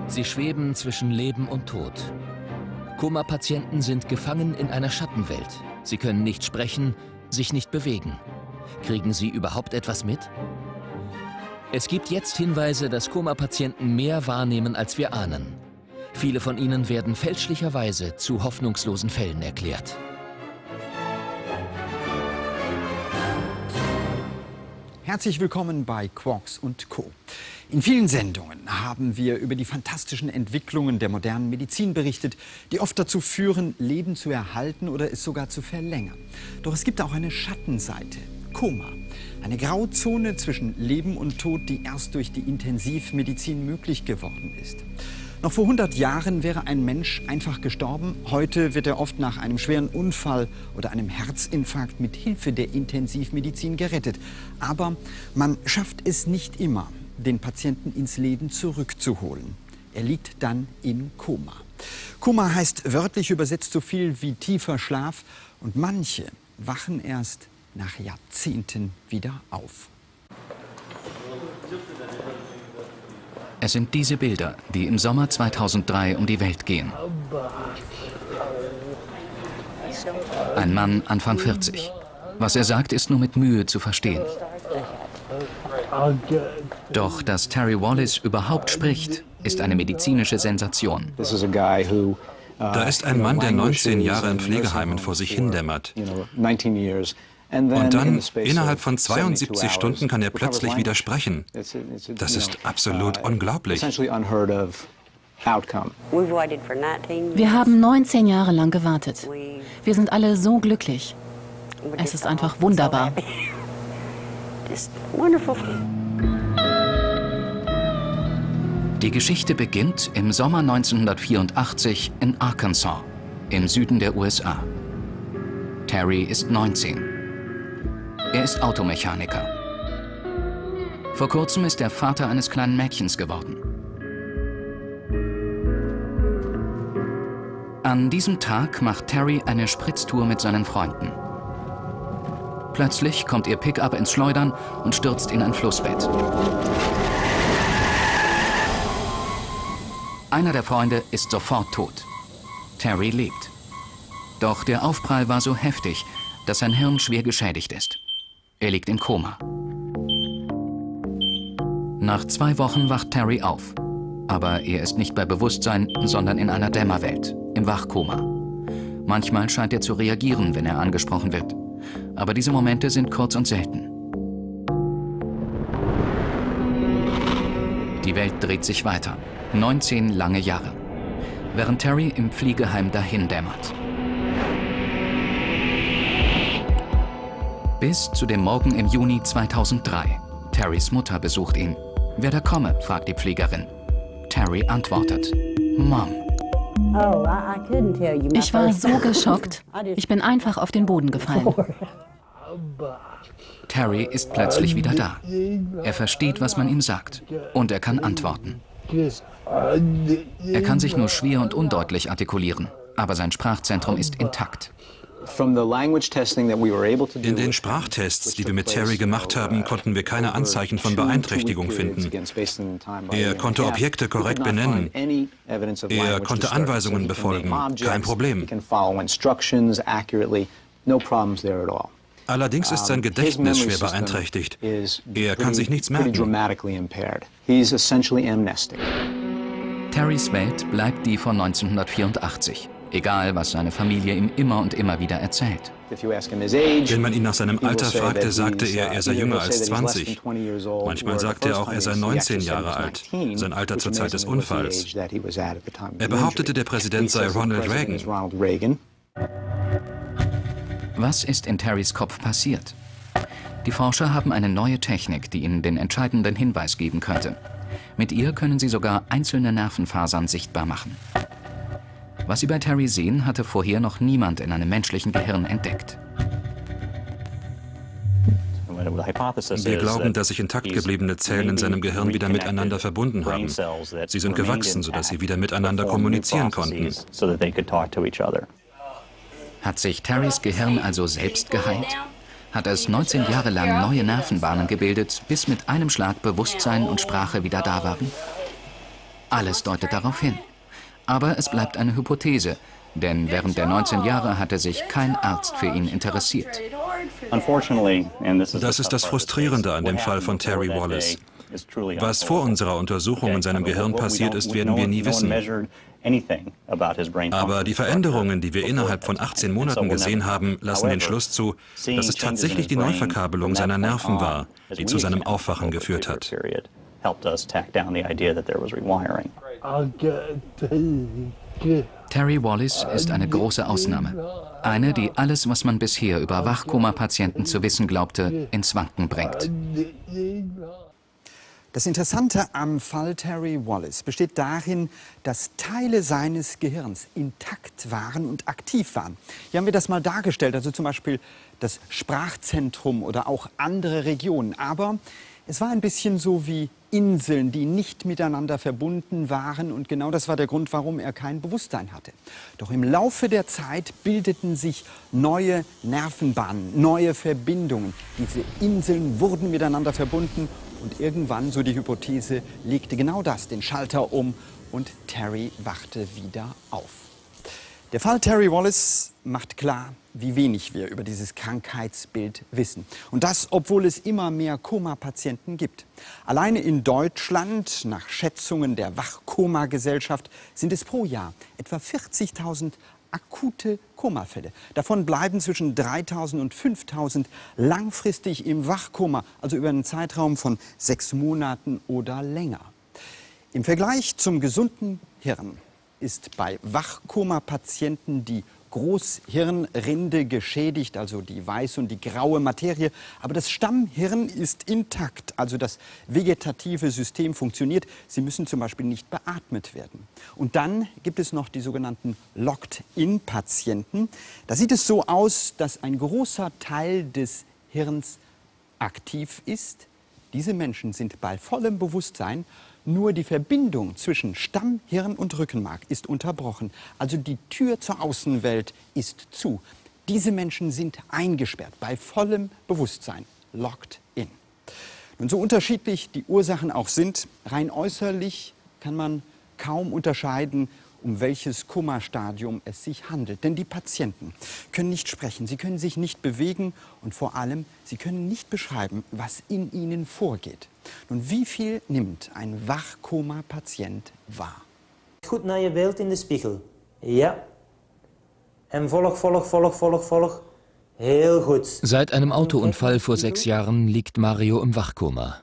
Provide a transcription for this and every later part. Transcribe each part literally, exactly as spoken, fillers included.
Sie schweben zwischen Leben und Tod. Koma-Patienten sind gefangen in einer Schattenwelt. Sie können nicht sprechen, sich nicht bewegen. Kriegen sie überhaupt etwas mit? Es gibt jetzt Hinweise, dass Koma-Patienten mehr wahrnehmen, als wir ahnen. Viele von ihnen werden fälschlicherweise zu hoffnungslosen Fällen erklärt. Herzlich willkommen bei Quarks und Co. In vielen Sendungen haben wir über die fantastischen Entwicklungen der modernen Medizin berichtet, die oft dazu führen, Leben zu erhalten oder es sogar zu verlängern. Doch es gibt auch eine Schattenseite, Koma. Eine Grauzone zwischen Leben und Tod, die erst durch die Intensivmedizin möglich geworden ist. Noch vor hundert Jahren wäre ein Mensch einfach gestorben. Heute wird er oft nach einem schweren Unfall oder einem Herzinfarkt mit Hilfe der Intensivmedizin gerettet. Aber man schafft es nicht immer, den Patienten ins Leben zurückzuholen. Er liegt dann im Koma. Koma heißt wörtlich übersetzt so viel wie tiefer Schlaf. Und manche wachen erst nach Jahrzehnten wieder auf. Es sind diese Bilder, die im Sommer zweitausenddrei um die Welt gehen. Ein Mann Anfang vierzig. Was er sagt, ist nur mit Mühe zu verstehen. Doch dass Terry Wallace überhaupt spricht, ist eine medizinische Sensation. Da ist ein Mann, der neunzehn Jahre in Pflegeheimen vor sich hindämmert. Und dann, innerhalb von zweiundsiebzig Stunden, kann er plötzlich wieder sprechen. Das ist absolut unglaublich. Wir haben neunzehn Jahre lang gewartet. Wir sind alle so glücklich. Es ist einfach wunderbar. Die Geschichte beginnt im Sommer neunzehnhundertvierundachtzig in Arkansas, im Süden der U S A. Terry ist neunzehn. Er ist Automechaniker. Vor kurzem ist er Vater eines kleinen Mädchens geworden. An diesem Tag macht Terry eine Spritztour mit seinen Freunden. Plötzlich kommt ihr Pickup ins Schleudern und stürzt in ein Flussbett. Einer der Freunde ist sofort tot. Terry lebt. Doch der Aufprall war so heftig, dass sein Hirn schwer geschädigt ist. Er liegt im Koma. Nach zwei Wochen wacht Terry auf. Aber er ist nicht bei Bewusstsein, sondern in einer Dämmerwelt, im Wachkoma. Manchmal scheint er zu reagieren, wenn er angesprochen wird. Aber diese Momente sind kurz und selten. Die Welt dreht sich weiter. neunzehn lange Jahre. Während Terry im Pflegeheim dahindämmert. Bis zu dem Morgen im Juni zweitausenddrei. Terrys Mutter besucht ihn. Wer da komme, fragt die Pflegerin. Terry antwortet: Mom. Ich war so geschockt. Ich bin einfach auf den Boden gefallen. Terry ist plötzlich wieder da. Er versteht, was man ihm sagt. Und er kann antworten. Er kann sich nur schwer und undeutlich artikulieren. Aber sein Sprachzentrum ist intakt. In den Sprachtests, die wir mit Terry gemacht haben, konnten wir keine Anzeichen von Beeinträchtigung finden. Er konnte Objekte korrekt benennen. Er konnte Anweisungen befolgen. Kein Problem. Allerdings ist sein Gedächtnis schwer beeinträchtigt. Er kann sich nichts merken. Terrys Welt bleibt die von neunzehnhundertvierundachtzig. Egal, was seine Familie ihm immer und immer wieder erzählt. Wenn man ihn nach seinem Alter fragte, sagte er, er sei jünger als zwanzig. Manchmal sagte er auch, er sei neunzehn Jahre alt, sein Alter zur Zeit des Unfalls. Er behauptete, der Präsident sei Ronald Reagan. Was ist in Terrys Kopf passiert? Die Forscher haben eine neue Technik, die ihnen den entscheidenden Hinweis geben könnte. Mit ihr können sie sogar einzelne Nervenfasern sichtbar machen. Was sie bei Terry sehen, hatte vorher noch niemand in einem menschlichen Gehirn entdeckt. Wir glauben, dass sich intakt gebliebene Zellen in seinem Gehirn wieder miteinander verbunden haben. Sie sind gewachsen, sodass sie wieder miteinander kommunizieren konnten. Hat sich Terrys Gehirn also selbst geheilt? Hat es neunzehn Jahre lang neue Nervenbahnen gebildet, bis mit einem Schlag Bewusstsein und Sprache wieder da waren? Alles deutet darauf hin. Aber es bleibt eine Hypothese, denn während der neunzehn Jahre hatte sich kein Arzt für ihn interessiert. Das ist das Frustrierende an dem Fall von Terry Wallace. Was vor unserer Untersuchung in seinem Gehirn passiert ist, werden wir nie wissen. Aber die Veränderungen, die wir innerhalb von achtzehn Monaten gesehen haben, lassen den Schluss zu, dass es tatsächlich die Neuverkabelung seiner Nerven war, die zu seinem Aufwachen geführt hat. Terry Wallace ist eine große Ausnahme. Eine, die alles, was man bisher über Wachkoma-Patienten zu wissen glaubte, ins Wanken bringt. Das Interessante am Fall Terry Wallace besteht darin, dass Teile seines Gehirns intakt waren und aktiv waren. Hier haben wir das mal dargestellt, also zum Beispiel das Sprachzentrum oder auch andere Regionen. Aber es war ein bisschen so wie Inseln, die nicht miteinander verbunden waren. Und genau das war der Grund, warum er kein Bewusstsein hatte. Doch im Laufe der Zeit bildeten sich neue Nervenbahnen, neue Verbindungen. Diese Inseln wurden miteinander verbunden. Und irgendwann, so die Hypothese, legte genau das den Schalter um und Terry wachte wieder auf. Der Fall Terry Wallace macht klar, wie wenig wir über dieses Krankheitsbild wissen. Und das, obwohl es immer mehr Koma-Patienten gibt. Alleine in Deutschland, nach Schätzungen der Wachkoma-Gesellschaft, sind es pro Jahr etwa vierzigtausend akute Komafälle. Davon bleiben zwischen dreitausend und fünftausend langfristig im Wachkoma, also über einen Zeitraum von sechs Monaten oder länger. Im Vergleich zum gesunden Hirn ist bei Wachkoma-Patienten die Großhirnrinde geschädigt, also die weiße und die graue Materie. Aber das Stammhirn ist intakt, also das vegetative System funktioniert. Sie müssen zum Beispiel nicht beatmet werden. Und dann gibt es noch die sogenannten Locked-in-Patienten. Da sieht es so aus, dass ein großer Teil des Hirns aktiv ist. Diese Menschen sind bei vollem Bewusstsein. Nur die Verbindung zwischen Stammhirn und Rückenmark ist unterbrochen. Also die Tür zur Außenwelt ist zu. Diese Menschen sind eingesperrt, bei vollem Bewusstsein, locked in. Und so unterschiedlich die Ursachen auch sind, rein äußerlich kann man kaum unterscheiden, um welches Komastadium es sich handelt. Denn die Patienten können nicht sprechen, sie können sich nicht bewegen und vor allem, sie können nicht beschreiben, was in ihnen vorgeht. Nun, wie viel nimmt ein Wachkoma-Patient wahr? Goed naar je beeld in de spiegel. Ja. En volg, volg, volg, volg, volg. Heel goed. Seit einem Autounfall vor sechs Jahren liegt Mario im Wachkoma.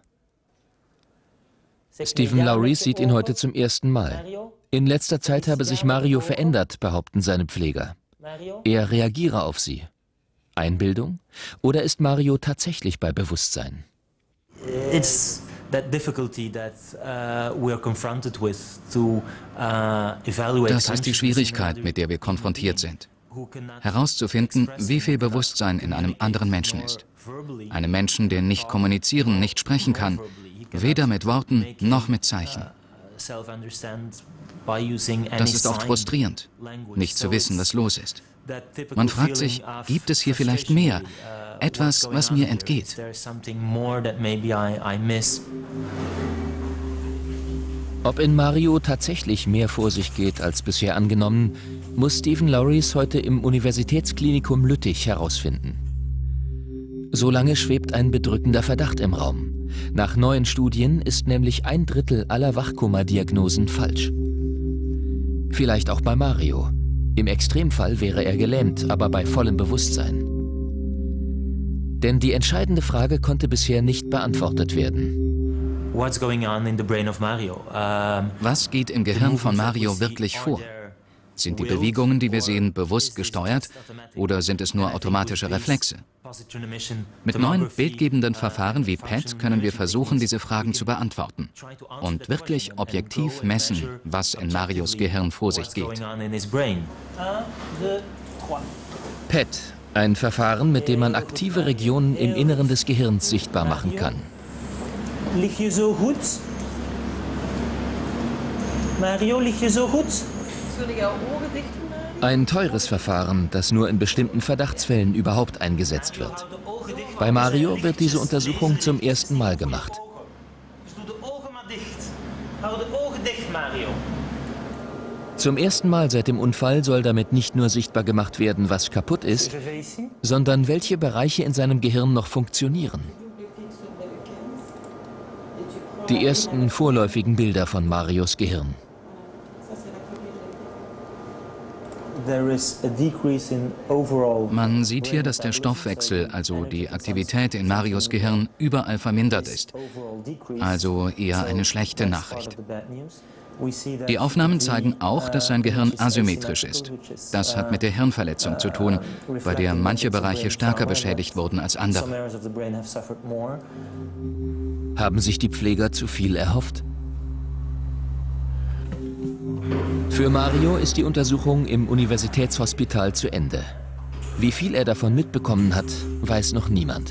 Stephen Lowry sieht ihn heute zum ersten Mal. In letzter Zeit habe sich Mario verändert, behaupten seine Pfleger. Er reagiere auf sie. Einbildung? Oder ist Mario tatsächlich bei Bewusstsein? It's that difficulty that uh, we are confronted with to uh, evaluate. Das ist die Schwierigkeit, mit der wir konfrontiert sind. Herauszufinden, wie viel Bewusstsein in einem anderen Menschen ist. Einem Menschen, der nicht kommunizieren, nicht sprechen kann, weder mit Worten noch mit Zeichen. Das ist oft frustrierend, nicht zu wissen, was los ist. Man fragt sich, gibt es hier vielleicht mehr? Etwas, was mir entgeht. Ob in Mario tatsächlich mehr vor sich geht als bisher angenommen, muss Stephen Lowrys heute im Universitätsklinikum Lüttich herausfinden. Solange schwebt ein bedrückender Verdacht im Raum. Nach neuen Studien ist nämlich ein Drittel aller Wachkoma-Diagnosen falsch. Vielleicht auch bei Mario. Im Extremfall wäre er gelähmt, aber bei vollem Bewusstsein. Denn die entscheidende Frage konnte bisher nicht beantwortet werden. Was geht im Gehirn von Mario wirklich vor? Sind die Bewegungen, die wir sehen, bewusst gesteuert oder sind es nur automatische Reflexe? Mit neuen bildgebenden Verfahren wie P E T können wir versuchen, diese Fragen zu beantworten und wirklich objektiv messen, was in Marios Gehirn vor sich geht. P E T, ein Verfahren, mit dem man aktive Regionen im Inneren des Gehirns sichtbar machen kann. Lig je so gut? Mario, lig je so gut? Ein teures Verfahren, das nur in bestimmten Verdachtsfällen überhaupt eingesetzt wird. Bei Mario wird diese Untersuchung zum ersten Mal gemacht. Hou de ogen dicht, Mario. Zum ersten Mal seit dem Unfall soll damit nicht nur sichtbar gemacht werden, was kaputt ist, sondern welche Bereiche in seinem Gehirn noch funktionieren. Die ersten vorläufigen Bilder von Marios Gehirn. Man sieht hier, dass der Stoffwechsel, also die Aktivität in Marios Gehirn, überall vermindert ist. Also eher eine schlechte Nachricht. Die Aufnahmen zeigen auch, dass sein Gehirn asymmetrisch ist. Das hat mit der Hirnverletzung zu tun, bei der manche Bereiche stärker beschädigt wurden als andere. Haben sich die Pfleger zu viel erhofft? Für Mario ist die Untersuchung im Universitätshospital zu Ende. Wie viel er davon mitbekommen hat, weiß noch niemand.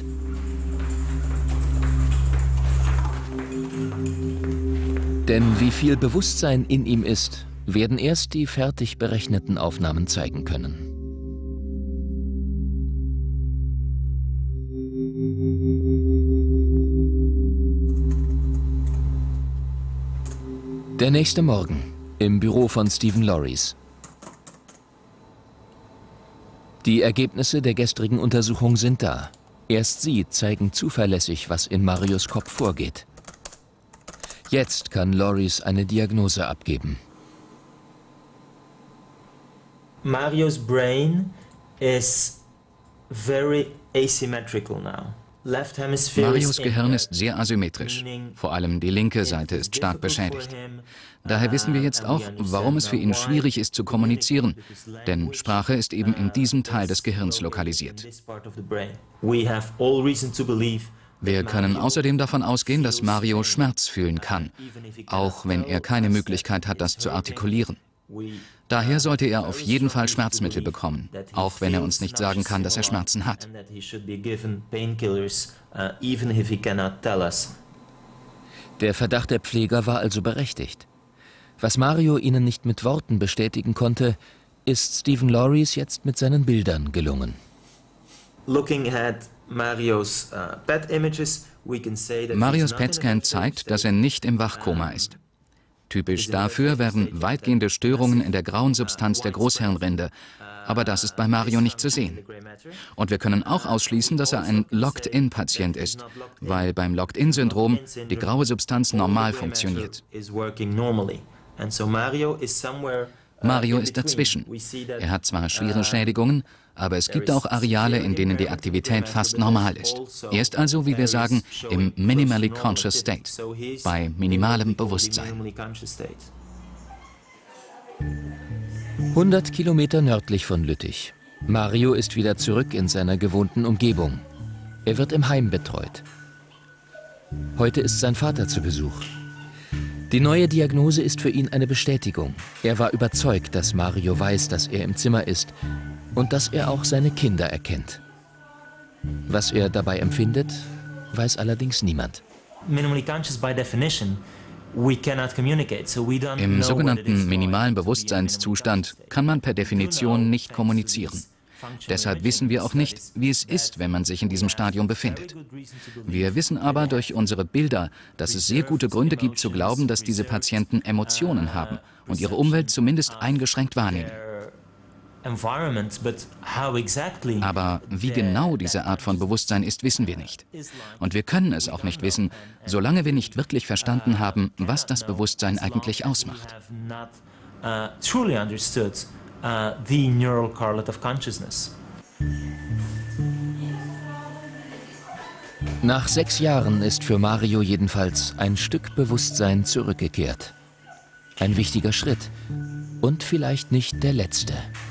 Denn wie viel Bewusstsein in ihm ist, werden erst die fertig berechneten Aufnahmen zeigen können. Der nächste Morgen im Büro von Stephen Lauries. Die Ergebnisse der gestrigen Untersuchung sind da. Erst sie zeigen zuverlässig, was in Marios Kopf vorgeht. Jetzt kann Lauries eine Diagnose abgeben. Mario's brain is very asymmetrical now. Marios Gehirn ist sehr asymmetrisch. Vor allem die linke Seite ist stark beschädigt. Daher wissen wir jetzt auch, warum es für ihn schwierig ist zu kommunizieren. Denn Sprache ist eben in diesem Teil des Gehirns lokalisiert. Wir können außerdem davon ausgehen, dass Mario Schmerz fühlen kann, auch wenn er keine Möglichkeit hat, das zu artikulieren. Daher sollte er auf jeden Fall Schmerzmittel bekommen, auch wenn er uns nicht sagen kann, dass er Schmerzen hat. Der Verdacht der Pfleger war also berechtigt. Was Mario ihnen nicht mit Worten bestätigen konnte, ist Stephen Lauries jetzt mit seinen Bildern gelungen. Marios P E T-Scan zeigt, dass er nicht im Wachkoma ist. Typisch dafür wären weitgehende Störungen in der grauen Substanz der Großhirnrinde, aber das ist bei Mario nicht zu sehen. Und wir können auch ausschließen, dass er ein Locked-In-Patient ist, weil beim Locked-In-Syndrom die graue Substanz normal funktioniert. Mario ist dazwischen. Er hat zwar schwere Schädigungen, aber es gibt auch Areale, in denen die Aktivität fast normal ist. Er ist also, wie wir sagen, im Minimally Conscious State, bei minimalem Bewusstsein. hundert Kilometer nördlich von Lüttich. Mario ist wieder zurück in seiner gewohnten Umgebung. Er wird im Heim betreut. Heute ist sein Vater zu Besuch. Die neue Diagnose ist für ihn eine Bestätigung. Er war überzeugt, dass Mario weiß, dass er im Zimmer ist und dass er auch seine Kinder erkennt. Was er dabei empfindet, weiß allerdings niemand. Im sogenannten minimalen Bewusstseinszustand kann man per Definition nicht kommunizieren. Deshalb wissen wir auch nicht, wie es ist, wenn man sich in diesem Stadium befindet. Wir wissen aber durch unsere Bilder, dass es sehr gute Gründe gibt zu glauben, dass diese Patienten Emotionen haben und ihre Umwelt zumindest eingeschränkt wahrnehmen. Aber wie genau diese Art von Bewusstsein ist, wissen wir nicht. Und wir können es auch nicht wissen, solange wir nicht wirklich verstanden haben, was das Bewusstsein eigentlich ausmacht. Nach sechs Jahren ist für Mario jedenfalls ein Stück Bewusstsein zurückgekehrt. Ein wichtiger Schritt und vielleicht nicht der letzte.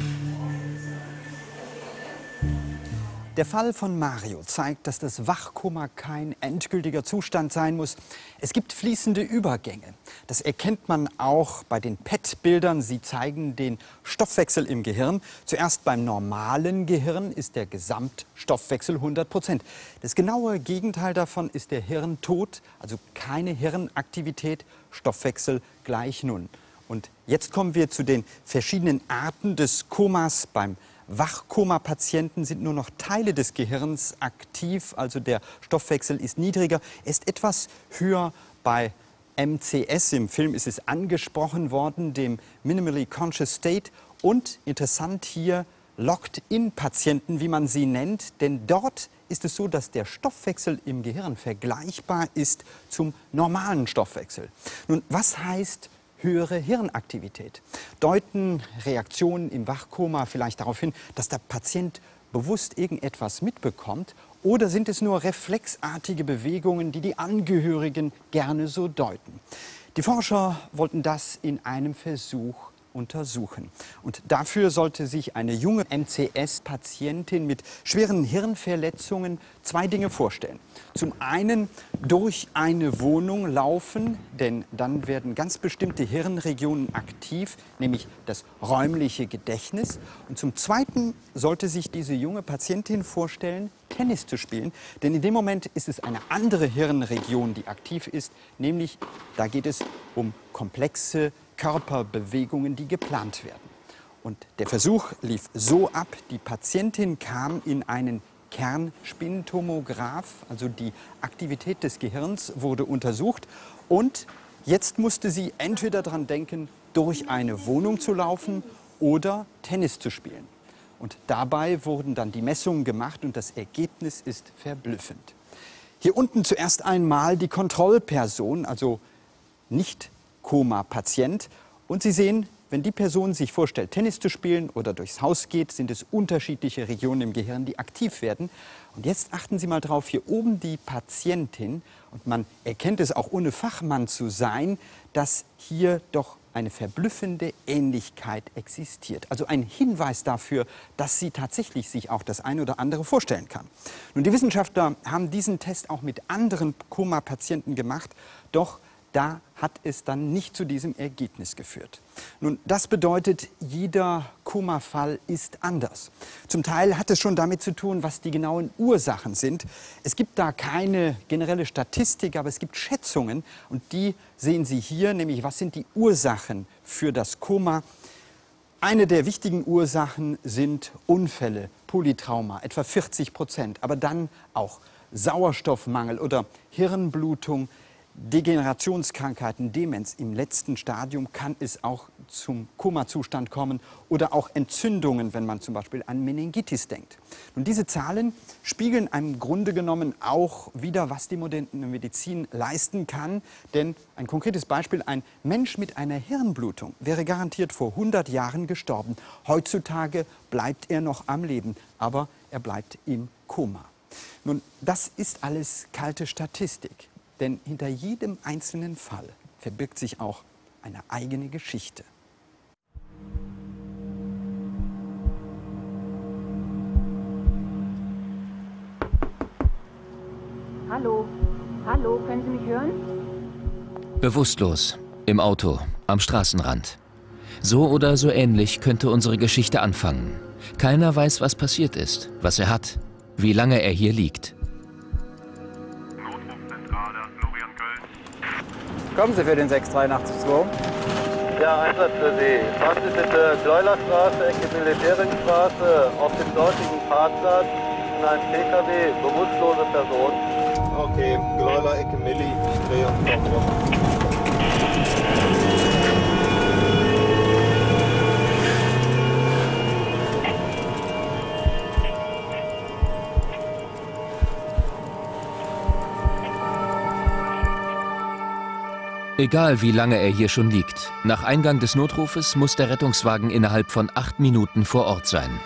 Der Fall von Mario zeigt, dass das Wachkoma kein endgültiger Zustand sein muss. Es gibt fließende Übergänge. Das erkennt man auch bei den P E T-Bildern. Sie zeigen den Stoffwechsel im Gehirn. Zuerst beim normalen Gehirn ist der Gesamtstoffwechsel hundert Prozent. Das genaue Gegenteil davon ist der Hirntod, also keine Hirnaktivität, Stoffwechsel gleich null. Und jetzt kommen wir zu den verschiedenen Arten des Komas. Beim Wachkoma-Patienten sind nur noch Teile des Gehirns aktiv, also der Stoffwechsel ist niedriger. Er ist etwas höher bei M C S, im Film ist es angesprochen worden, dem Minimally Conscious State. Und interessant hier, Locked-in-Patienten, wie man sie nennt, denn dort ist es so, dass der Stoffwechsel im Gehirn vergleichbar ist zum normalen Stoffwechsel. Nun, was heißt höhere Hirnaktivität? Deuten Reaktionen im Wachkoma vielleicht darauf hin, dass der Patient bewusst irgendetwas mitbekommt, oder sind es nur reflexartige Bewegungen, die die Angehörigen gerne so deuten? Die Forscher wollten das in einem Versuch untersuchen. Und dafür sollte sich eine junge M C S-Patientin mit schweren Hirnverletzungen zwei Dinge vorstellen. Zum einen durch eine Wohnung laufen, denn dann werden ganz bestimmte Hirnregionen aktiv, nämlich das räumliche Gedächtnis. Und zum zweiten sollte sich diese junge Patientin vorstellen, Tennis zu spielen, denn in dem Moment ist es eine andere Hirnregion, die aktiv ist, nämlich da geht es um komplexe Körperbewegungen, die geplant werden. Und der Versuch lief so ab, die Patientin kam in einen Kernspintomograph, also die Aktivität des Gehirns wurde untersucht, und jetzt musste sie entweder daran denken, durch eine Wohnung zu laufen oder Tennis zu spielen. Und dabei wurden dann die Messungen gemacht und das Ergebnis ist verblüffend. Hier unten zuerst einmal die Kontrollperson, also nicht Koma-Patient. Und Sie sehen, wenn die Person sich vorstellt, Tennis zu spielen oder durchs Haus geht, sind es unterschiedliche Regionen im Gehirn, die aktiv werden. Und jetzt achten Sie mal drauf, hier oben die Patientin. Und man erkennt es auch ohne Fachmann zu sein, dass hier doch eine verblüffende Ähnlichkeit existiert. Also ein Hinweis dafür, dass sie tatsächlich sich auch das eine oder andere vorstellen kann. Nun, die Wissenschaftler haben diesen Test auch mit anderen Koma-Patienten gemacht, doch da hat es dann nicht zu diesem Ergebnis geführt. Nun, das bedeutet, jeder Koma-Fall ist anders. Zum Teil hat es schon damit zu tun, was die genauen Ursachen sind. Es gibt da keine generelle Statistik, aber es gibt Schätzungen. Und die sehen Sie hier, nämlich was sind die Ursachen für das Koma. Eine der wichtigen Ursachen sind Unfälle, Polytrauma, etwa vierzig Prozent. Aber dann auch Sauerstoffmangel oder Hirnblutung, Degenerationskrankheiten, Demenz. Im letzten Stadium kann es auch zum Koma-Zustand kommen oder auch Entzündungen, wenn man zum Beispiel an Meningitis denkt. Und diese Zahlen spiegeln im Grunde genommen auch wider, was die moderne Medizin leisten kann. Denn ein konkretes Beispiel, ein Mensch mit einer Hirnblutung wäre garantiert vor hundert Jahren gestorben. Heutzutage bleibt er noch am Leben, aber er bleibt im Koma. Nun, das ist alles kalte Statistik. Denn hinter jedem einzelnen Fall verbirgt sich auch eine eigene Geschichte. Hallo, hallo, können Sie mich hören? Bewusstlos, im Auto, am Straßenrand. So oder so ähnlich könnte unsere Geschichte anfangen. Keiner weiß, was passiert ist, was er hat, wie lange er hier liegt. Kommen Sie für den sechs drei acht zwei. Ja, Einsatz für Sie. Fahren Sie bitte Gleulerstraße, Ecke Militärringstraße, auf dem dortigen Parkplatz in einem P K W, bewusstlose Person. Okay, Gleuler, Ecke Milli, ich drehe und komm rum. Egal wie lange er hier schon liegt, nach Eingang des Notrufes muss der Rettungswagen innerhalb von acht Minuten vor Ort sein.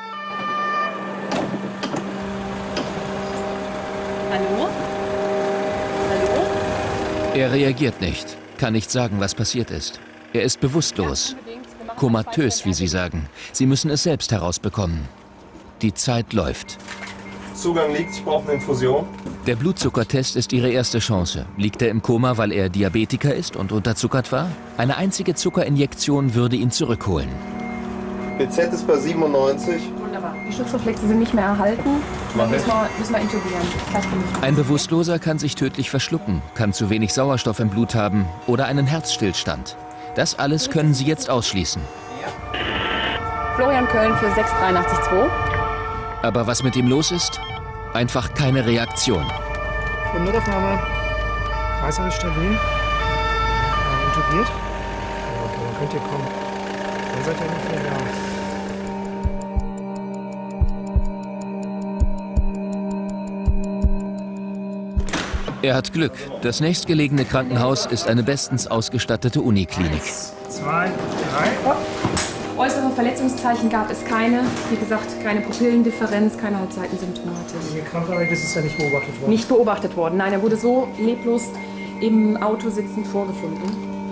Hallo? Hallo? Er reagiert nicht, kann nicht sagen, was passiert ist. Er ist bewusstlos, komatös, wie Sie sagen. Sie müssen es selbst herausbekommen. Die Zeit läuft. Zugang liegt, ich brauche eine Infusion. Der Blutzuckertest ist Ihre erste Chance. Liegt er im Koma, weil er Diabetiker ist und unterzuckert war? Eine einzige Zuckerinjektion würde ihn zurückholen. B Z ist bei siebenundneunzig. Wunderbar. Die Schutzreflexe sind nicht mehr erhalten. Dann müssen wir, müssen wir intubieren. Ein Bewusstloser kann sich tödlich verschlucken, kann zu wenig Sauerstoff im Blut haben oder einen Herzstillstand. Das alles können Sie jetzt ausschließen. Florian Köln für sechs drei acht zwei. Aber was mit ihm los ist? Einfach keine Reaktion. Notaufnahme. Kreislauf ist stabil. intubiert? Ja, okay, dann könnt ihr kommen. Dann seid ihr nicht mehr da. Er hat Glück. Das nächstgelegene Krankenhaus ist eine bestens ausgestattete Uniklinik. Eins, zwei, drei. Äußere Verletzungszeichen gab es keine. Wie gesagt, keine Pupillendifferenz, keine Halbseitensymptomatik. Die Krankheit ist ja nicht beobachtet worden? Nicht beobachtet worden. Nein, er wurde so leblos im Auto sitzend vorgefunden.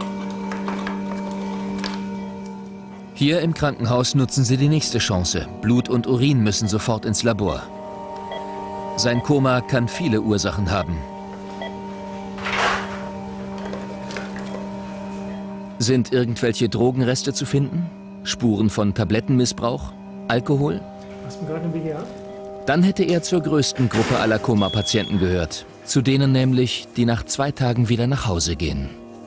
Hier im Krankenhaus nutzen sie die nächste Chance. Blut und Urin müssen sofort ins Labor. Sein Koma kann viele Ursachen haben. Sind irgendwelche Drogenreste zu finden? Spuren von Tablettenmissbrauch? Alkohol? Hast du gerade ein B G A? Dann hätte er zur größten Gruppe aller Koma-Patienten gehört. Zu denen nämlich, die nach zwei Tagen wieder nach Hause gehen.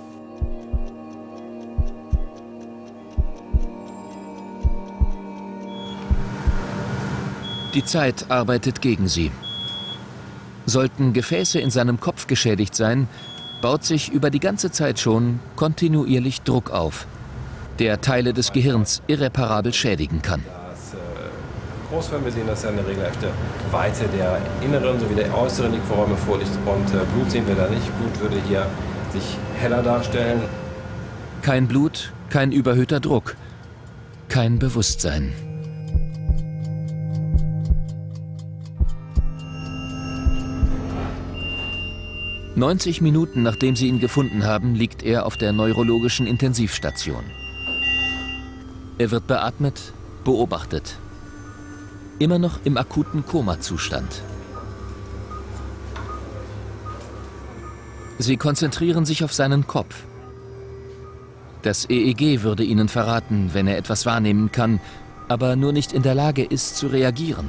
Die Zeit arbeitet gegen sie. Sollten Gefäße in seinem Kopf geschädigt sein, baut sich über die ganze Zeit schon kontinuierlich Druck auf, der Teile des Gehirns irreparabel schädigen kann. Das äh, Großhirn, wir sehen, dass ja eine regelrechte Weite der inneren sowie der äußeren Liquorräume vorliegt. Und äh, Blut sehen wir da nicht. Blut würde hier sich heller darstellen. Kein Blut, kein überhöhter Druck, kein Bewusstsein. neunzig Minuten nachdem sie ihn gefunden haben, liegt er auf der neurologischen Intensivstation. Er wird beatmet, beobachtet. Immer noch im akuten Komazustand. Sie konzentrieren sich auf seinen Kopf. Das E E G würde ihnen verraten, wenn er etwas wahrnehmen kann, aber nur nicht in der Lage ist zu reagieren.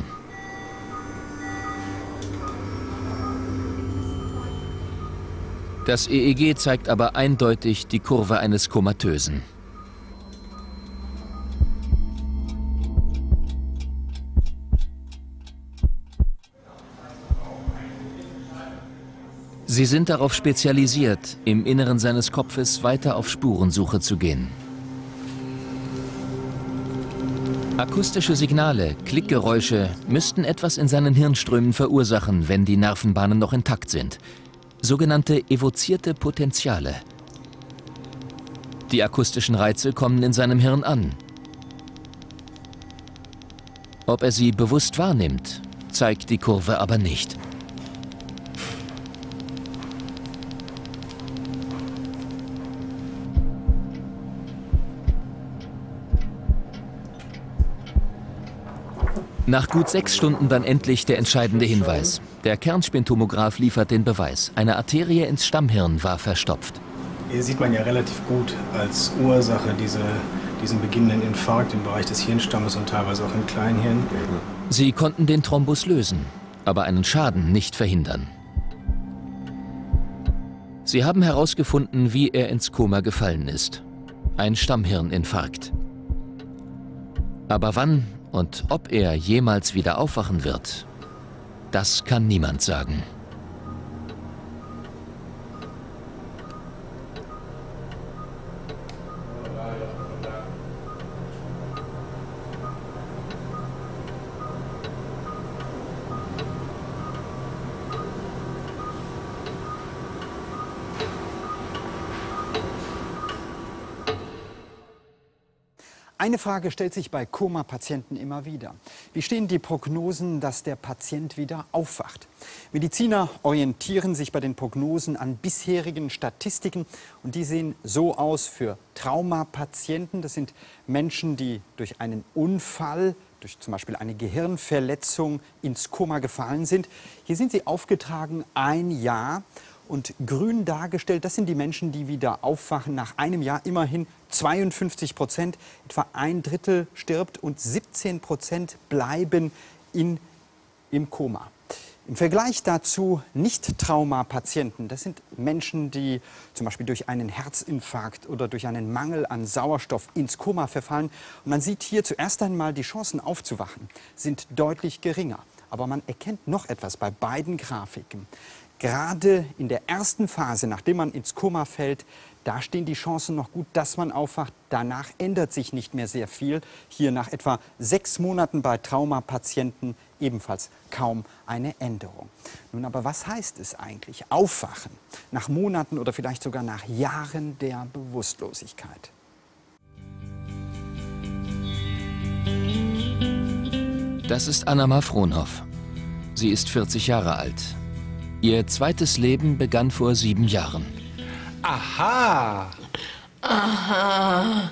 Das E E G zeigt aber eindeutig die Kurve eines Komatösen. Sie sind darauf spezialisiert, im Inneren seines Kopfes weiter auf Spurensuche zu gehen. Akustische Signale, Klickgeräusche müssten etwas in seinen Hirnströmen verursachen, wenn die Nervenbahnen noch intakt sind. Sogenannte evozierte Potenziale. Die akustischen Reize kommen in seinem Hirn an. Ob er sie bewusst wahrnimmt, zeigt die Kurve aber nicht. Nach gut sechs Stunden dann endlich der entscheidende Hinweis. Der Kernspintomograph liefert den Beweis. Eine Arterie ins Stammhirn war verstopft. Hier sieht man ja relativ gut als Ursache diese, diesen beginnenden Infarkt im Bereich des Hirnstammes und teilweise auch im Kleinhirn. Sie konnten den Thrombus lösen, aber einen Schaden nicht verhindern. Sie haben herausgefunden, wie er ins Koma gefallen ist. Ein Stammhirninfarkt. Aber wann und ob er jemals wieder aufwachen wird, das kann niemand sagen. Eine Frage stellt sich bei Koma-Patienten immer wieder. Wie stehen die Prognosen, dass der Patient wieder aufwacht? Mediziner orientieren sich bei den Prognosen an bisherigen Statistiken. Und die sehen so aus für Traumapatienten. Das sind Menschen, die durch einen Unfall, durch zum Beispiel eine Gehirnverletzung ins Koma gefallen sind. Hier sind sie aufgetragen ein Jahr. Und grün dargestellt, das sind die Menschen, die wieder aufwachen nach einem Jahr. Immerhin zweiundfünfzig Prozent, etwa ein Drittel stirbt und siebzehn Prozent bleiben in, im Koma. Im Vergleich dazu Nicht-Trauma-Patienten, das sind Menschen, die zum Beispiel durch einen Herzinfarkt oder durch einen Mangel an Sauerstoff ins Koma verfallen. Und man sieht hier zuerst einmal, die Chancen aufzuwachen sind deutlich geringer. Aber man erkennt noch etwas bei beiden Grafiken. Gerade in der ersten Phase, nachdem man ins Koma fällt, Da stehen die Chancen noch gut, dass man aufwacht. Danach ändert sich nicht mehr sehr viel. Hier nach etwa sechs Monaten bei Traumapatienten ebenfalls kaum eine Änderung. Nun aber, was heißt es eigentlich, aufwachen, nach Monaten oder vielleicht sogar nach Jahren der Bewusstlosigkeit? Das ist Anna-Ma Fronhoff. Sie ist vierzig Jahre alt. Ihr zweites Leben begann vor sieben Jahren. Aha! Aha!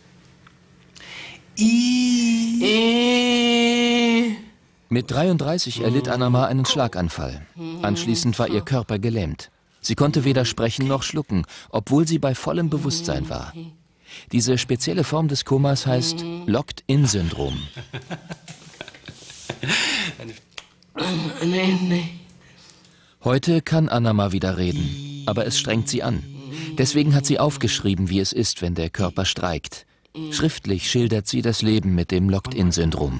I. Mit dreiunddreißig erlitt Anna-Ma einen Schlaganfall. Anschließend war ihr Körper gelähmt. Sie konnte weder sprechen noch schlucken, obwohl sie bei vollem Bewusstsein war. Diese spezielle Form des Komas heißt Locked-in-Syndrom. Nee, nee. Heute kann Anna-Ma wieder reden, aber es strengt sie an. Deswegen hat sie aufgeschrieben, wie es ist, wenn der Körper streikt. Schriftlich schildert sie das Leben mit dem Locked-in-Syndrom.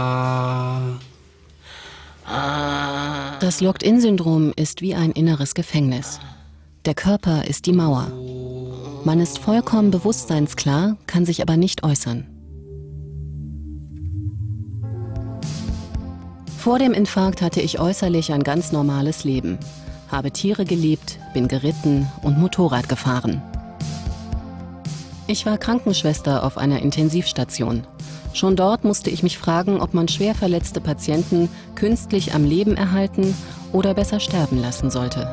Das Locked-in-Syndrom ist wie ein inneres Gefängnis. Der Körper ist die Mauer. Man ist vollkommen bewusstseinsklar, kann sich aber nicht äußern. Vor dem Infarkt hatte ich äußerlich ein ganz normales Leben. Habe Tiere geliebt, bin geritten und Motorrad gefahren. Ich war Krankenschwester auf einer Intensivstation. Schon dort musste ich mich fragen, ob man schwer verletzte Patienten künstlich am Leben erhalten oder besser sterben lassen sollte.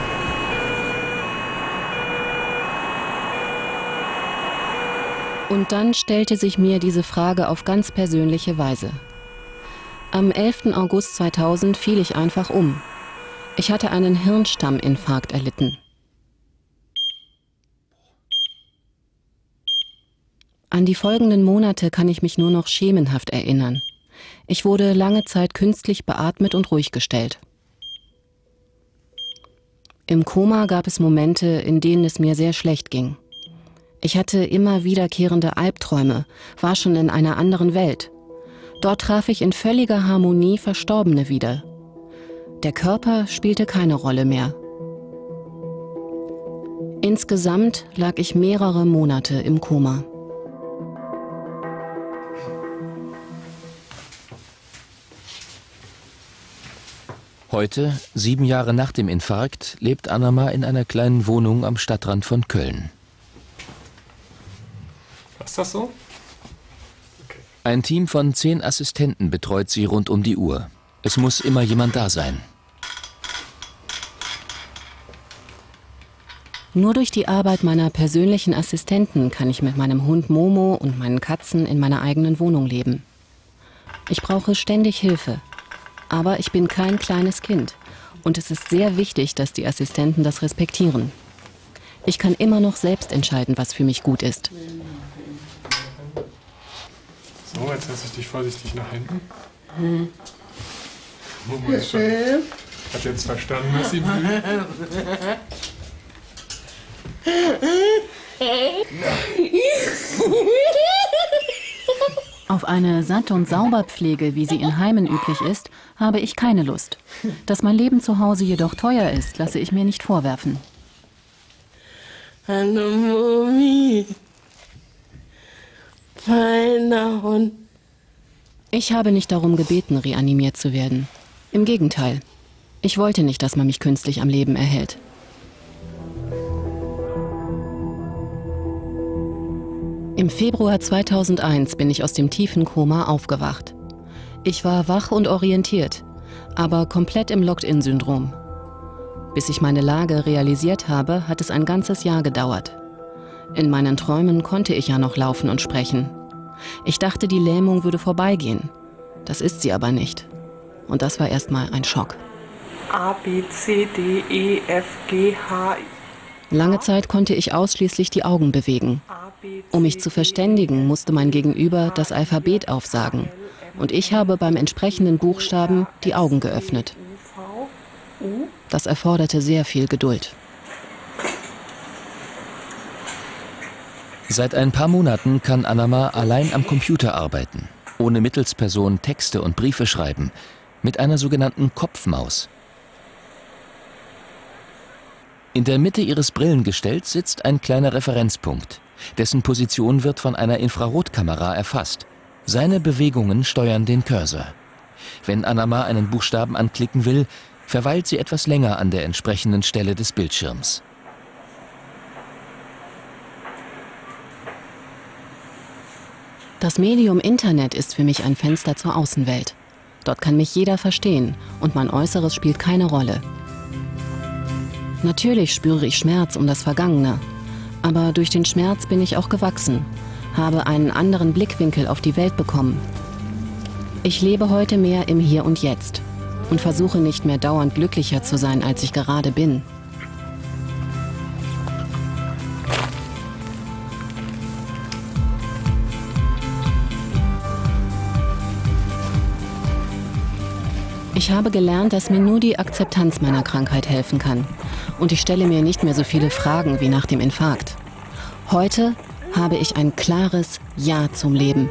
Und dann stellte sich mir diese Frage auf ganz persönliche Weise. Am elften August zweitausend fiel ich einfach um. Ich hatte einen Hirnstamminfarkt erlitten. An die folgenden Monate kann ich mich nur noch schemenhaft erinnern. Ich wurde lange Zeit künstlich beatmet und ruhig gestellt. Im Koma gab es Momente, in denen es mir sehr schlecht ging. Ich hatte immer wiederkehrende Albträume, war schon in einer anderen Welt. Dort traf ich in völliger Harmonie Verstorbene wieder. Der Körper spielte keine Rolle mehr. Insgesamt lag ich mehrere Monate im Koma. Heute, sieben Jahre nach dem Infarkt, lebt Anna-Ma in einer kleinen Wohnung am Stadtrand von Köln. Was ist das so? Ein Team von zehn Assistenten betreut sie rund um die Uhr. Es muss immer jemand da sein. Nur durch die Arbeit meiner persönlichen Assistenten kann ich mit meinem Hund Momo und meinen Katzen in meiner eigenen Wohnung leben. Ich brauche ständig Hilfe. Aber ich bin kein kleines Kind. Und es ist sehr wichtig, dass die Assistenten das respektieren. Ich kann immer noch selbst entscheiden, was für mich gut ist. So, jetzt lasse ich dich vorsichtig nach hinten. Hm. Momo ist schon, hat jetzt verstanden, was sie will. Auf eine Satt- und Sauberpflege, wie sie in Heimen üblich ist, habe ich keine Lust. Dass mein Leben zu Hause jedoch teuer ist, lasse ich mir nicht vorwerfen. Hallo Mami. Feiner Hund. Ich habe nicht darum gebeten, reanimiert zu werden. Im Gegenteil. Ich wollte nicht, dass man mich künstlich am Leben erhält. Im Februar zweitausendeins bin ich aus dem tiefen Koma aufgewacht. Ich war wach und orientiert, aber komplett im Locked-in-Syndrom. Bis ich meine Lage realisiert habe, hat es ein ganzes Jahr gedauert. In meinen Träumen konnte ich ja noch laufen und sprechen. Ich dachte, die Lähmung würde vorbeigehen. Das ist sie aber nicht. Und das war erstmal ein Schock. A, B, C, D, E, F, G, H. Lange Zeit konnte ich ausschließlich die Augen bewegen. Um mich zu verständigen, musste mein Gegenüber das Alphabet aufsagen. Und ich habe beim entsprechenden Buchstaben die Augen geöffnet. Das erforderte sehr viel Geduld. Seit ein paar Monaten kann Anna-Ma allein am Computer arbeiten, ohne Mittelsperson Texte und Briefe schreiben, mit einer sogenannten Kopfmaus. In der Mitte ihres Brillengestells sitzt ein kleiner Referenzpunkt. Dessen Position wird von einer Infrarotkamera erfasst. Seine Bewegungen steuern den Cursor. Wenn Anna-Ma einen Buchstaben anklicken will, verweilt sie etwas länger an der entsprechenden Stelle des Bildschirms. Das Medium Internet ist für mich ein Fenster zur Außenwelt. Dort kann mich jeder verstehen und mein Äußeres spielt keine Rolle. Natürlich spüre ich Schmerz um das Vergangene, aber durch den Schmerz bin ich auch gewachsen, habe einen anderen Blickwinkel auf die Welt bekommen. Ich lebe heute mehr im Hier und Jetzt und versuche nicht mehr dauernd glücklicher zu sein, als ich gerade bin. Ich habe gelernt, dass mir nur die Akzeptanz meiner Krankheit helfen kann. Und ich stelle mir nicht mehr so viele Fragen wie nach dem Infarkt. Heute habe ich ein klares Ja zum Leben.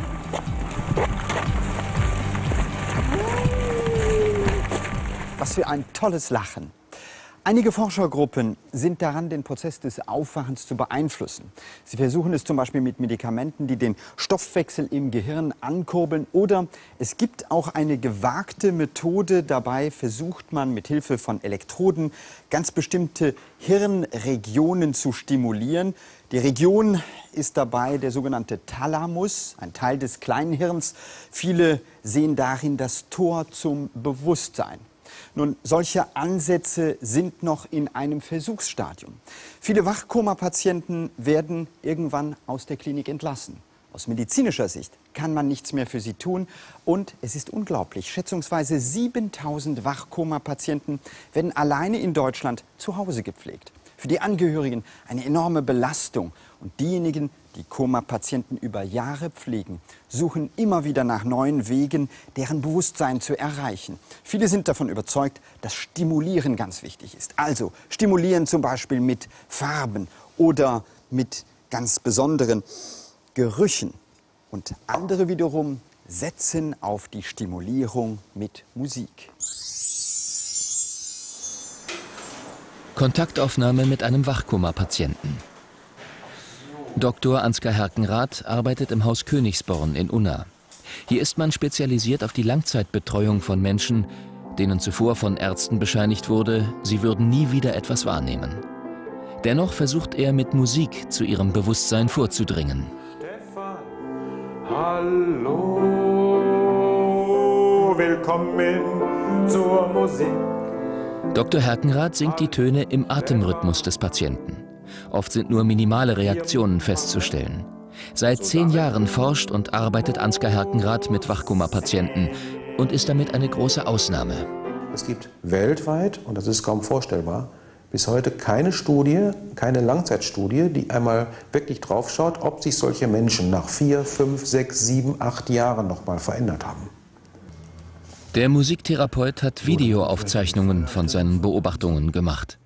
Was für ein tolles Lachen. Einige Forschergruppen sind daran, den Prozess des Aufwachens zu beeinflussen. Sie versuchen es zum Beispiel mit Medikamenten, die den Stoffwechsel im Gehirn ankurbeln. Oder es gibt auch eine gewagte Methode. Dabei versucht man mit Hilfe von Elektroden ganz bestimmte Hirnregionen zu stimulieren. Die Region ist dabei der sogenannte Thalamus, ein Teil des kleinen Hirns. Viele sehen darin das Tor zum Bewusstsein. Nun, solche Ansätze sind noch in einem Versuchsstadium. Viele Wachkoma-Patienten werden irgendwann aus der Klinik entlassen. Aus medizinischer Sicht kann man nichts mehr für sie tun. Und es ist unglaublich, schätzungsweise siebentausend Wachkoma-Patienten werden alleine in Deutschland zu Hause gepflegt. Für die Angehörigen eine enorme Belastung. Und diejenigen, die Koma-Patienten über Jahre pflegen, suchen immer wieder nach neuen Wegen, deren Bewusstsein zu erreichen. Viele sind davon überzeugt, dass Stimulieren ganz wichtig ist. Also stimulieren zum Beispiel mit Farben oder mit ganz besonderen Gerüchen. Und andere wiederum setzen auf die Stimulierung mit Musik. Kontaktaufnahme mit einem Wachkoma-Patienten. Doktor Ansgar Herkenrath arbeitet im Haus Königsborn in Unna. Hier ist man spezialisiert auf die Langzeitbetreuung von Menschen, denen zuvor von Ärzten bescheinigt wurde, sie würden nie wieder etwas wahrnehmen. Dennoch versucht er mit Musik zu ihrem Bewusstsein vorzudringen. Stefan, hallo, willkommen zur Musik. Doktor Herkenrath singt die Töne im Atemrhythmus des Patienten. Oft sind nur minimale Reaktionen festzustellen. Seit zehn Jahren forscht und arbeitet Ansgar Herkenrath mit Wachkoma-Patienten und ist damit eine große Ausnahme. Es gibt weltweit, und das ist kaum vorstellbar, bis heute keine Studie, keine Langzeitstudie, die einmal wirklich draufschaut, ob sich solche Menschen nach vier, fünf, sechs, sieben, acht Jahren noch mal verändert haben. Der Musiktherapeut hat Videoaufzeichnungen von seinen Beobachtungen gemacht.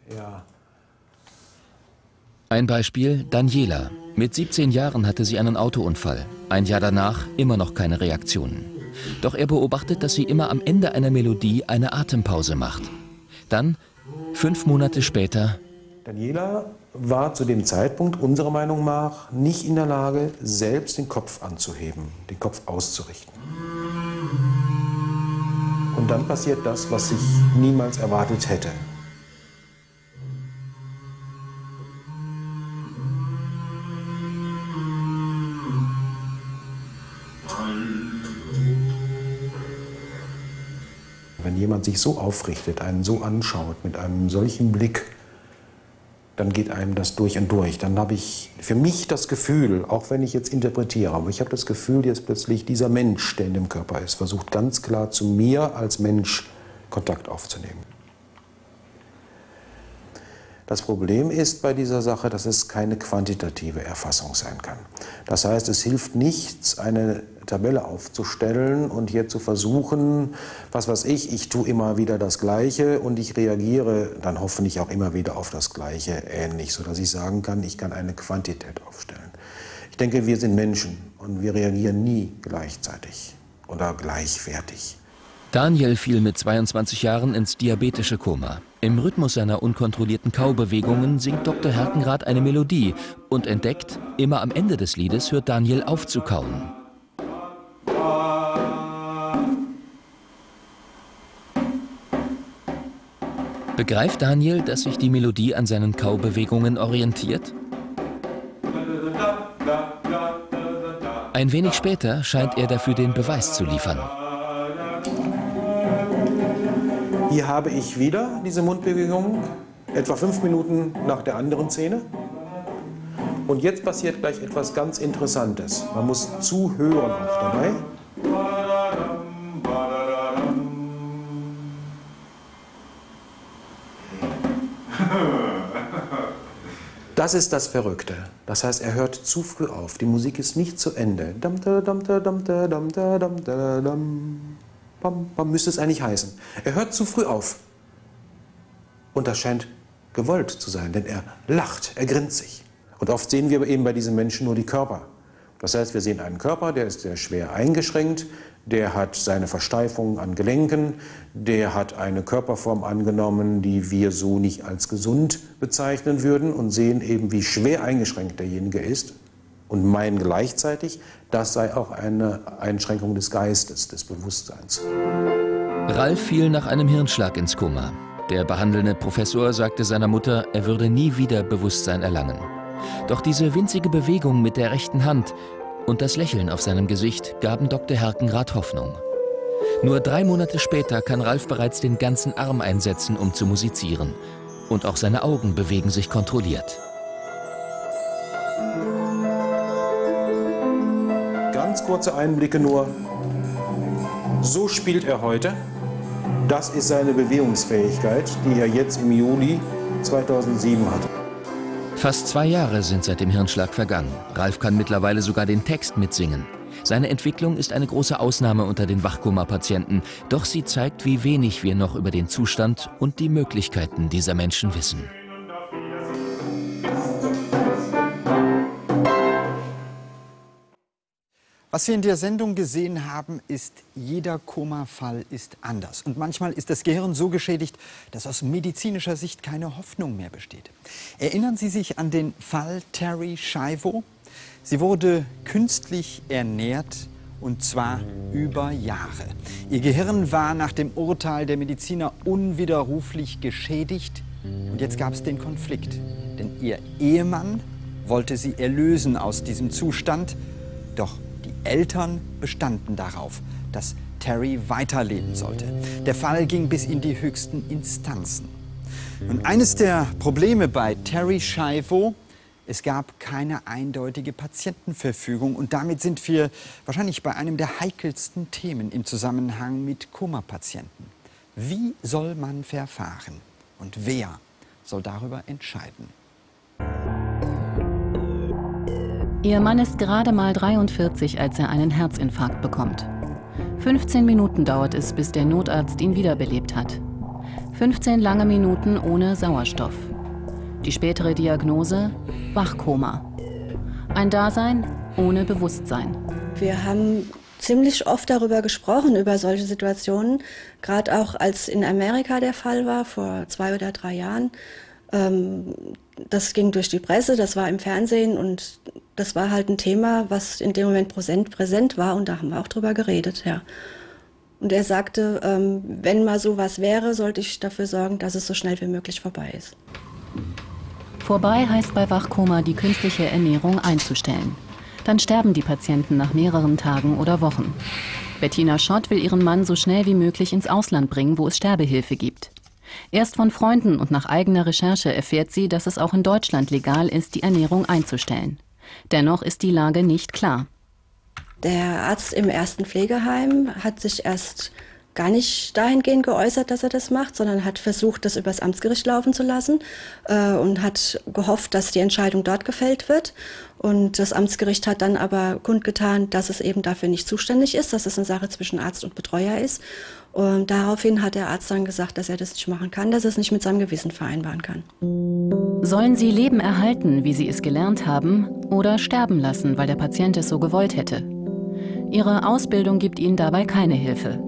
Ein Beispiel: Daniela. Mit siebzehn Jahren hatte sie einen Autounfall. Ein Jahr danach immer noch keine Reaktionen. Doch er beobachtet, dass sie immer am Ende einer Melodie eine Atempause macht. Dann, fünf Monate später... Daniela war zu dem Zeitpunkt unserer Meinung nach nicht in der Lage, selbst den Kopf anzuheben, den Kopf auszurichten. Und dann passiert das, was ich niemals erwartet hätte. Wenn jemand sich so aufrichtet, einen so anschaut, mit einem solchen Blick, dann geht einem das durch und durch. Dann habe ich für mich das Gefühl, auch wenn ich jetzt interpretiere, aber ich habe das Gefühl, jetzt plötzlich dieser Mensch, der in dem Körper ist, versucht ganz klar zu mir als Mensch Kontakt aufzunehmen. Das Problem ist bei dieser Sache, dass es keine quantitative Erfassung sein kann. Das heißt, es hilft nichts, eine Tabelle aufzustellen und hier zu versuchen, was weiß ich, ich tue immer wieder das Gleiche und ich reagiere dann hoffentlich auch immer wieder auf das Gleiche ähnlich, sodass ich sagen kann, ich kann eine Quantität aufstellen. Ich denke, wir sind Menschen und wir reagieren nie gleichzeitig oder gleichwertig. Daniel fiel mit zweiundzwanzig Jahren ins diabetische Koma. Im Rhythmus seiner unkontrollierten Kaubewegungen singt Doktor Herkenrath eine Melodie und entdeckt, immer am Ende des Liedes hört Daniel auf zu kauen. Begreift Daniel, dass sich die Melodie an seinen Kaubewegungen orientiert? Ein wenig später scheint er dafür den Beweis zu liefern. Hier habe ich wieder diese Mundbewegung, etwa fünf Minuten nach der anderen Szene. Und jetzt passiert gleich etwas ganz Interessantes. Man muss zuhören auch dabei. Das ist das Verrückte. Das heißt, er hört zu früh auf. Die Musik ist nicht zu Ende. Bam, bam, müsste es eigentlich heißen. Er hört zu früh auf. Und das scheint gewollt zu sein, denn er lacht, er grinst sich. Und oft sehen wir eben bei diesen Menschen nur die Körper. Das heißt, wir sehen einen Körper, der ist sehr schwer eingeschränkt, der hat seine Versteifung an Gelenken, der hat eine Körperform angenommen, die wir so nicht als gesund bezeichnen würden und sehen eben, wie schwer eingeschränkt derjenige ist. Und meinen gleichzeitig, das sei auch eine Einschränkung des Geistes, des Bewusstseins. Ralf fiel nach einem Hirnschlag ins Koma. Der behandelnde Professor sagte seiner Mutter, er würde nie wieder Bewusstsein erlangen. Doch diese winzige Bewegung mit der rechten Hand und das Lächeln auf seinem Gesicht gaben Doktor Herkenrath Hoffnung. Nur drei Monate später kann Ralf bereits den ganzen Arm einsetzen, um zu musizieren. Und auch seine Augen bewegen sich kontrolliert. Ganz kurze Einblicke nur. So spielt er heute. Das ist seine Bewegungsfähigkeit, die er jetzt im Juli zweitausendsieben hatte. Fast zwei Jahre sind seit dem Hirnschlag vergangen. Ralf kann mittlerweile sogar den Text mitsingen. Seine Entwicklung ist eine große Ausnahme unter den Wachkoma-Patienten. Doch sie zeigt, wie wenig wir noch über den Zustand und die Möglichkeiten dieser Menschen wissen. Was wir in der Sendung gesehen haben, ist, jeder Koma-Fall ist anders. Und manchmal ist das Gehirn so geschädigt, dass aus medizinischer Sicht keine Hoffnung mehr besteht. Erinnern Sie sich an den Fall Terri Schiavo? Sie wurde künstlich ernährt, und zwar über Jahre. Ihr Gehirn war nach dem Urteil der Mediziner unwiderruflich geschädigt. Und jetzt gab es den Konflikt. Denn ihr Ehemann wollte sie erlösen aus diesem Zustand. Doch die Eltern bestanden darauf, dass Terri weiterleben sollte. Der Fall ging bis in die höchsten Instanzen. Und eines der Probleme bei Terri Schiavo: es gab keine eindeutige Patientenverfügung. Und damit sind wir wahrscheinlich bei einem der heikelsten Themen im Zusammenhang mit Koma-Patienten. Wie soll man verfahren? Und wer soll darüber entscheiden? Ihr Mann ist gerade mal dreiundvierzig, als er einen Herzinfarkt bekommt. fünfzehn Minuten dauert es, bis der Notarzt ihn wiederbelebt hat. fünfzehn lange Minuten ohne Sauerstoff. Die spätere Diagnose: Wachkoma. Ein Dasein ohne Bewusstsein. Wir haben ziemlich oft darüber gesprochen, über solche Situationen, gerade auch als in Amerika der Fall war, vor zwei oder drei Jahren. Ähm, das ging durch die Presse, das war im Fernsehen und das war halt ein Thema, was in dem Moment präsent, präsent war, und da haben wir auch drüber geredet, ja. Und er sagte, ähm, wenn mal sowas wäre, sollte ich dafür sorgen, dass es so schnell wie möglich vorbei ist. Vorbei heißt bei Wachkoma, die künstliche Ernährung einzustellen. Dann sterben die Patienten nach mehreren Tagen oder Wochen. Bettina Schott will ihren Mann so schnell wie möglich ins Ausland bringen, wo es Sterbehilfe gibt. Erst von Freunden und nach eigener Recherche erfährt sie, dass es auch in Deutschland legal ist, die Ernährung einzustellen. Dennoch ist die Lage nicht klar. Der Arzt im ersten Pflegeheim hat sich erst gar nicht dahingehend geäußert, dass er das macht, sondern hat versucht, das übers Amtsgericht laufen zu lassen äh, und hat gehofft, dass die Entscheidung dort gefällt wird. Und das Amtsgericht hat dann aber kundgetan, dass es eben dafür nicht zuständig ist, dass es eine Sache zwischen Arzt und Betreuer ist. Und daraufhin hat der Arzt dann gesagt, dass er das nicht machen kann, dass er es nicht mit seinem Gewissen vereinbaren kann. Sollen sie Leben erhalten, wie sie es gelernt haben, oder sterben lassen, weil der Patient es so gewollt hätte? Ihre Ausbildung gibt ihnen dabei keine Hilfe.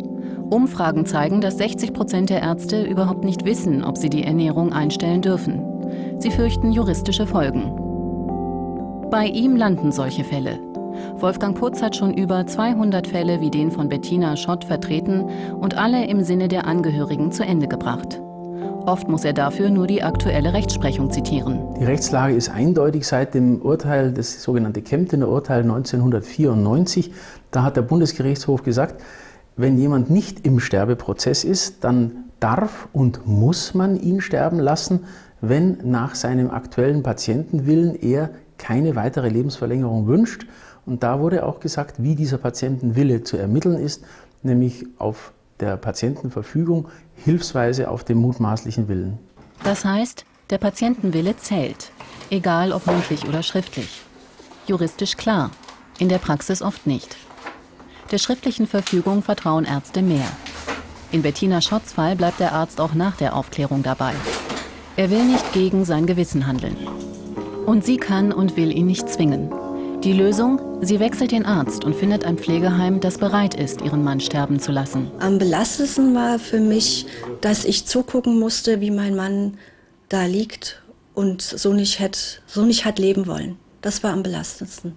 Umfragen zeigen, dass sechzig Prozent der Ärzte überhaupt nicht wissen, ob sie die Ernährung einstellen dürfen. Sie fürchten juristische Folgen. Bei ihm landen solche Fälle. Wolfgang Putz hat schon über zweihundert Fälle wie den von Bettina Schott vertreten und alle im Sinne der Angehörigen zu Ende gebracht. Oft muss er dafür nur die aktuelle Rechtsprechung zitieren. Die Rechtslage ist eindeutig seit dem Urteil, das sogenannte Kemptener Urteil neunzehnhundertvierundneunzig. Da hat der Bundesgerichtshof gesagt, wenn jemand nicht im Sterbeprozess ist, dann darf und muss man ihn sterben lassen, wenn nach seinem aktuellen Patientenwillen er keine weitere Lebensverlängerung wünscht. Und da wurde auch gesagt, wie dieser Patientenwille zu ermitteln ist, nämlich auf der Patientenverfügung, hilfsweise auf dem mutmaßlichen Willen. Das heißt, der Patientenwille zählt, egal ob mündlich oder schriftlich. Juristisch klar, in der Praxis oft nicht. Der schriftlichen Verfügung vertrauen Ärzte mehr. In Bettina Schotts Fall bleibt der Arzt auch nach der Aufklärung dabei. Er will nicht gegen sein Gewissen handeln. Und sie kann und will ihn nicht zwingen. Die Lösung? Sie wechselt den Arzt und findet ein Pflegeheim, das bereit ist, ihren Mann sterben zu lassen. Am belastendsten war für mich, dass ich zugucken musste, wie mein Mann da liegt und so nicht, hätt, so nicht hat leben wollen. Das war am belastendsten.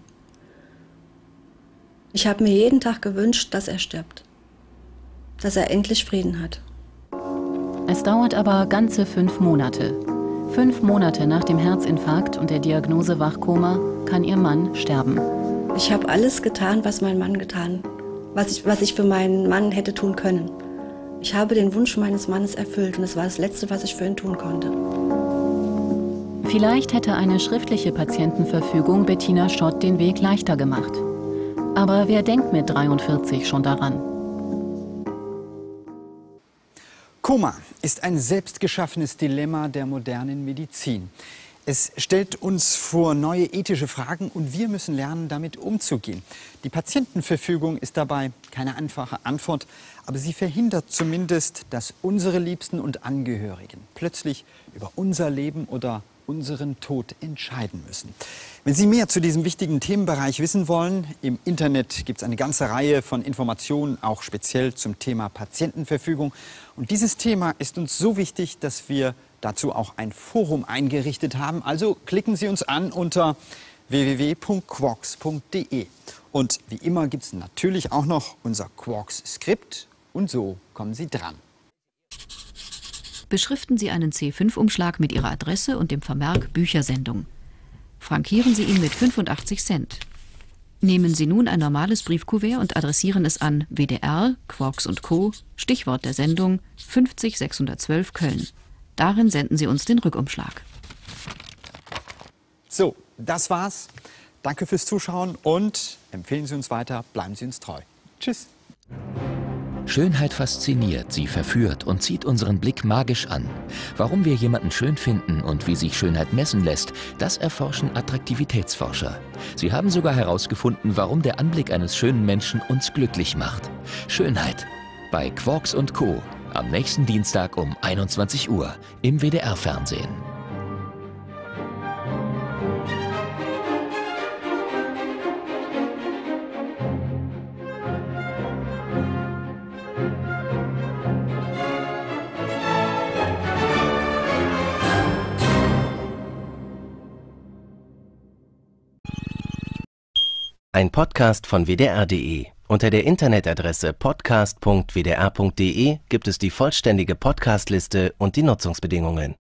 Ich habe mir jeden Tag gewünscht, dass er stirbt. Dass er endlich Frieden hat. Es dauert aber ganze fünf Monate. Fünf Monate nach dem Herzinfarkt und der Diagnose Wachkoma kann ihr Mann sterben. Ich habe alles getan, was mein Mann getan, was ich, was ich für meinen Mann hätte tun können. Ich habe den Wunsch meines Mannes erfüllt und es war das Letzte, was ich für ihn tun konnte. Vielleicht hätte eine schriftliche Patientenverfügung Bettina Schott den Weg leichter gemacht. Aber wer denkt mit dreiundvierzig schon daran? Koma ist ein selbstgeschaffenes Dilemma der modernen Medizin. Es stellt uns vor neue ethische Fragen und wir müssen lernen, damit umzugehen. Die Patientenverfügung ist dabei keine einfache Antwort, aber sie verhindert zumindest, dass unsere Liebsten und Angehörigen plötzlich über unser Leben oder unseren Tod entscheiden müssen. Wenn Sie mehr zu diesem wichtigen Themenbereich wissen wollen, im Internet gibt es eine ganze Reihe von Informationen, auch speziell zum Thema Patientenverfügung. Und dieses Thema ist uns so wichtig, dass wir dazu auch ein Forum eingerichtet haben. Also klicken Sie uns an unter w w w punkt quarks punkt de. Und wie immer gibt es natürlich auch noch unser Quarks-Skript. Und so kommen Sie dran. Beschriften Sie einen C fünf Umschlag mit Ihrer Adresse und dem Vermerk Büchersendung. Frankieren Sie ihn mit fünfundachtzig Cent. Nehmen Sie nun ein normales Briefkuvert und adressieren es an W D R, Quarks und Co., Stichwort der Sendung fünfzig sechshundertzwölf Köln. Darin senden Sie uns den Rückumschlag. So, das war's. Danke fürs Zuschauen und empfehlen Sie uns weiter, bleiben Sie uns treu. Tschüss. Schönheit fasziniert, sie verführt und zieht unseren Blick magisch an. Warum wir jemanden schön finden und wie sich Schönheit messen lässt, das erforschen Attraktivitätsforscher. Sie haben sogar herausgefunden, warum der Anblick eines schönen Menschen uns glücklich macht. Schönheit bei Quarks und Co. am nächsten Dienstag um einundzwanzig Uhr im W D R-Fernsehen. Ein Podcast von W D R punkt de. Unter der Internetadresse podcast punkt w d r punkt de gibt es die vollständige Podcastliste und die Nutzungsbedingungen.